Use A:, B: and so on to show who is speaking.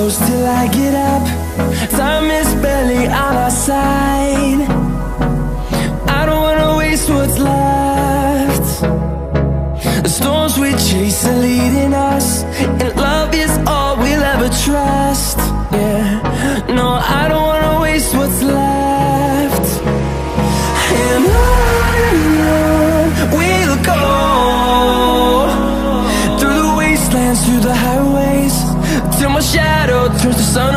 A: close till I get up. Time is barely on our side. I don't wanna waste what's left. The storms we chase are leading us, and love is all we'll ever trust. Yeah, no, I don't wanna waste what's left. And on we'll go, through the wastelands, through the highways, till my shadow turns to sun